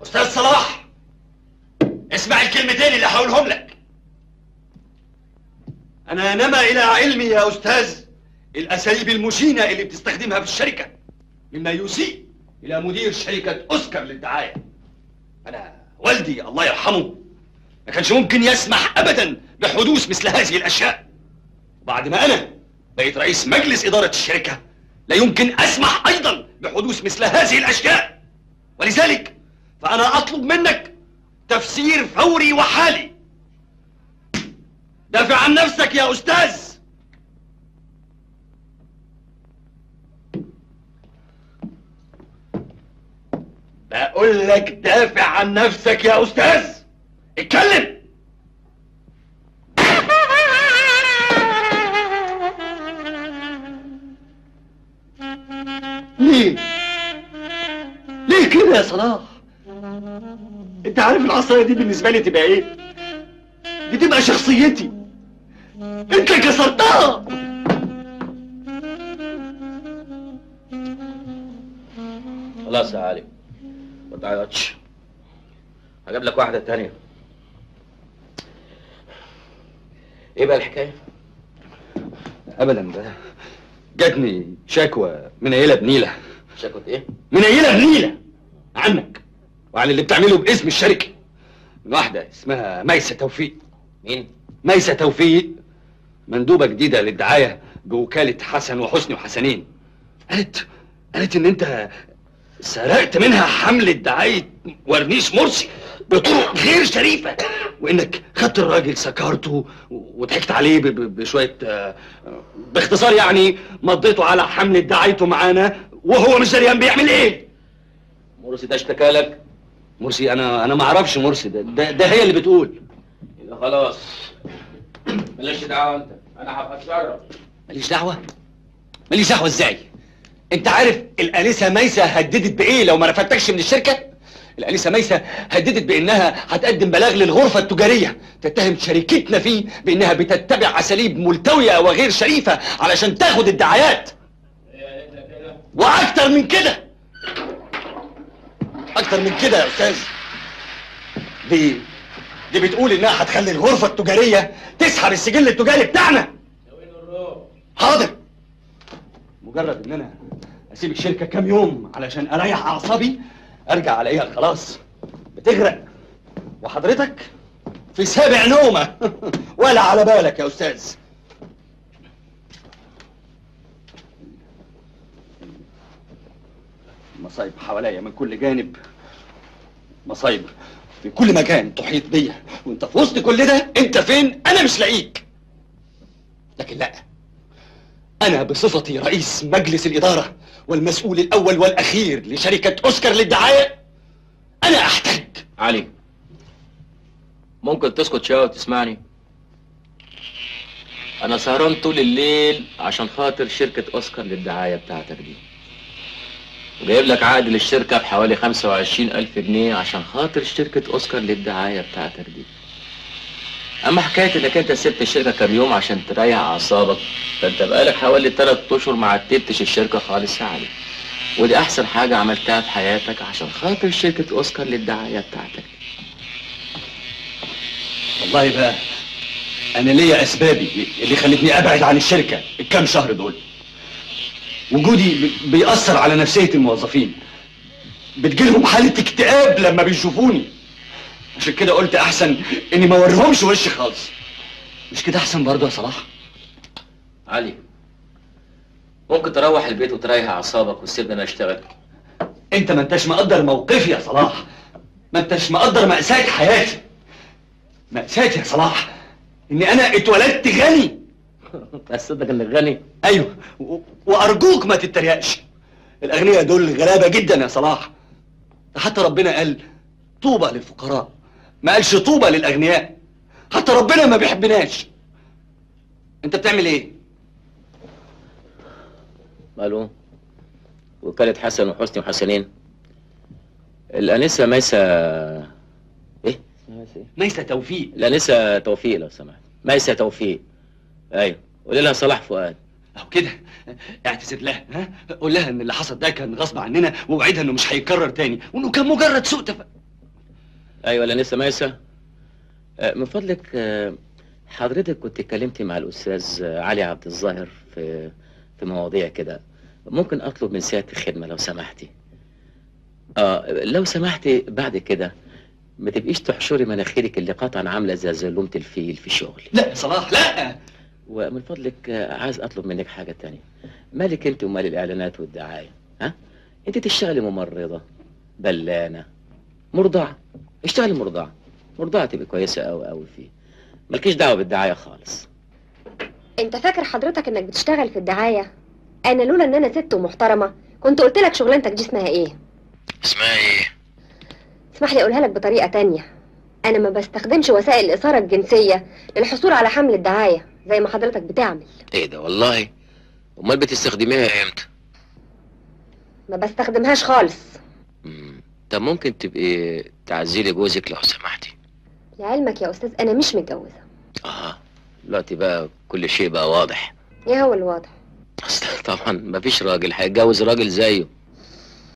استاذ صلاح، اسمع الكلمتين اللي هقولهم لك. انا نما الى علمي يا استاذ الاساليب المشينه اللي بتستخدمها في الشركه، مما يسيء الى مدير شركه اوسكار للدعايه. انا والدي الله يرحمه ما كانش ممكن يسمح ابدا بحدوث مثل هذه الاشياء. بعد ما انا بقيت رئيس مجلس اداره الشركه لا يمكن اسمح ايضا بحدوث مثل هذه الاشياء، ولذلك فانا اطلب منك تفسير فوري وحالي. دافع عن نفسك يا استاذ. بقول لك دافع عن نفسك يا استاذ. اتكلم. ليه كده يا صلاح؟ انت عارف العصايه دي بالنسبه لي تبقى ايه؟ دي تبقى شخصيتي. انت كسرتها. خلاص يا علي ما تعيطش، هجيب لك واحده تانية. ايه بقى الحكايه؟ ابدا، ده جاتني شكوى منيله بنيله. شكوى ايه؟ منيله بنيله عنك وعن اللي بتعمله باسم الشركه، من واحده اسمها ميسه توفيق. مين؟ ميسه توفيق، مندوبه جديده للدعايه بوكاله حسن وحسني وحسنين. قالت ان انت سرقت منها حمله دعايه ورنيش مرسي بطرق غير شريفه، وانك خدت الراجل سكرته وضحكت عليه بشويه باختصار يعني مضيته على حمله دعايته معانا وهو مش دريان بيعمل ايه. مرسي ده اشتكى لك؟ مرسي انا ما اعرفش مرسي ده هي اللي بتقول. يبقى خلاص مالكش دعوه انت، انا هبقى اتصرف. ماليش دعوه ازاي؟ انت عارف الانسه ميسه هددت بايه لو ما رفدتكش من الشركه؟ الانسه ميسه هددت بانها هتقدم بلاغ للغرفه التجاريه تتهم شركتنا فيه بانها بتتبع اساليب ملتويه وغير شريفه علشان تاخد الدعايات. واكتر من كده يا استاذ. دي بتقول انها هتخلي الغرفه التجاريه تسحب السجل التجاري بتاعنا. حاضر، مجرد ان انا اسيب الشركه كام يوم علشان اريح اعصابي ارجع الاقيها خلاص بتغرق، وحضرتك في سابع نومه ولا على بالك يا استاذ. مصايب حواليا من كل جانب، مصايب في كل مكان تحيط بيا، وانت في وسط كل ده انت فين؟ انا مش لاقيك. لكن لا، انا بصفتي رئيس مجلس الاداره والمسؤول الاول والاخير لشركه اوسكار للدعايه انا احتاج. علي ممكن تسكت شويه وتسمعني؟ انا سهران طول الليل عشان خاطر شركه اوسكار للدعايه بتاعتك دي، وجايب لك عقد للشركه بحوالي 25,000 جنيه عشان خاطر شركه اوسكار للدعايه بتاعتك دي. اما حكايه انك انت سبت الشركه كام يوم عشان تريح اعصابك، فانت بقالك حوالي 3 اشهر ما عتبتش الشركه خالص يا علي، ودي احسن حاجه عملتها في حياتك عشان خاطر شركه اوسكار للدعايه بتاعتك. والله بقى انا ليا اسبابي اللي خلتني ابعد عن الشركه الكام شهر دول. وجودي بيأثر على نفسيه الموظفين، بتجيلهم حاله اكتئاب لما بيشوفوني. عشان كده قلت احسن اني ما اوريهمش وشي خالص. مش كده احسن برضه يا صلاح؟ علي ممكن تروح البيت وتريح اعصابك وتسيبني انا اشتغل؟ انت ما انتش مقدر موقفي يا صلاح، ما انتش مقدر مأساة حياتي. مأساتي يا صلاح اني انا اتولدت غني. مأساتك انك غني؟ ايوه، وارجوك ما تتريقش. الاغنياء دول غلابه جدا يا صلاح. ده حتى ربنا قال طوبى للفقراء، ما قالش طوبى للاغنياء. حتى ربنا ما بيحبناش. انت بتعمل ايه؟ ماله؟ وكالة حسن وحسني وحسنين. الانسه ميسه ايه؟ ميسه توفيق. الانسه توفيق لو سمحت، ميسه توفيق. ايوه قولي لها صلاح فؤاد. اهو كده اعتذر لها، ها؟ قول لها ان اللي حصل ده كان غصب عننا، ووعدها انه مش هيتكرر تاني، وانه كان مجرد سوء ايوه الانسه ميسه. من فضلك حضرتك كنت اتكلمتي مع الاستاذ علي عبد الظاهر في مواضيع كده. ممكن اطلب من سيادة الخدمه لو سمحتي؟ لو سمحتي بعد كده ما تبقيش تحشري مناخيرك اللي قطعا عامله زي زلومه الفيل في شغلي. لا يا صلاح لا. ومن فضلك عايز اطلب منك حاجه تانية. مالك انت ومال الاعلانات والدعايه؟ ها؟ انت تشتغلي ممرضه، بلانه، مرضعه. اشتغلي مرضعه. مرضعه تبقى كويسه قوي قوي فيه. مالكيش دعوه بالدعايه خالص. انت فاكر حضرتك انك بتشتغل في الدعايه؟ انا لولا ان انا ست ومحترمه كنت قلت لك شغلانتك دي اسمها ايه. اسمها ايه؟ اسمح لي اقولها لك بطريقه تانية. انا ما بستخدمش وسائل الاثاره الجنسيه للحصول على حمل الدعايه زي ما حضرتك بتعمل. ايه ده والله؟ امال بتستخدميها امتى؟ ما بستخدمهاش خالص. طب ممكن تبقي تعزيلي جوزك لو سمحتي؟ لعلمك يا استاذ انا مش متجوزه. دلوقتي بقى كل شيء بقى واضح. ايه هو الواضح؟ اصل طبعا مفيش راجل هيتجوز راجل زيه.